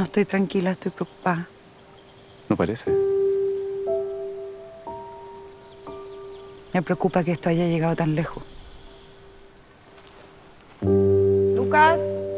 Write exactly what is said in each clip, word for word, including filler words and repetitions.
No estoy tranquila, estoy preocupada. No parece. Me preocupa que esto haya llegado tan lejos. Lucas.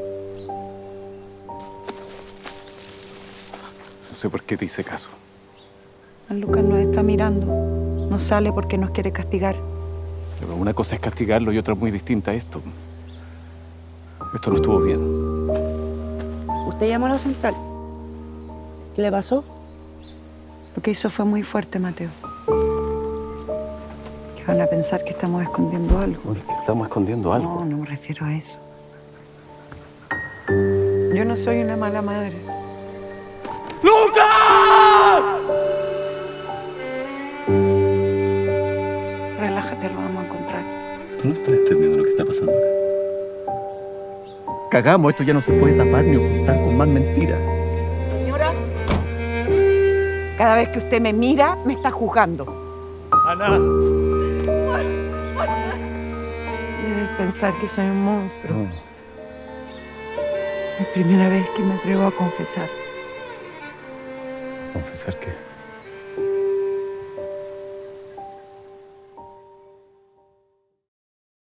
No sé por qué te hice caso. El Lucas nos está mirando. No sale porque nos quiere castigar. Pero una cosa es castigarlo y otra muy distinta a esto. Esto no estuvo bien. ¿Usted llamó a la central? ¿Qué le pasó? Lo que hizo fue muy fuerte, Mateo. Que van a pensar que estamos escondiendo algo. Bueno, es que estamos escondiendo algo. No, no me refiero a eso. Yo no soy una mala madre. ¡Lucas! Relájate, lo vamos a encontrar. Tú no estás entendiendo lo que está pasando acá. Cagamos, esto ya no se puede tapar ni ocultar con más mentiras. Señora, cada vez que usted me mira, me está juzgando. Ana. Debes pensar que soy un monstruo. No. Es la primera vez que me atrevo a confesar. ¿Confesar qué?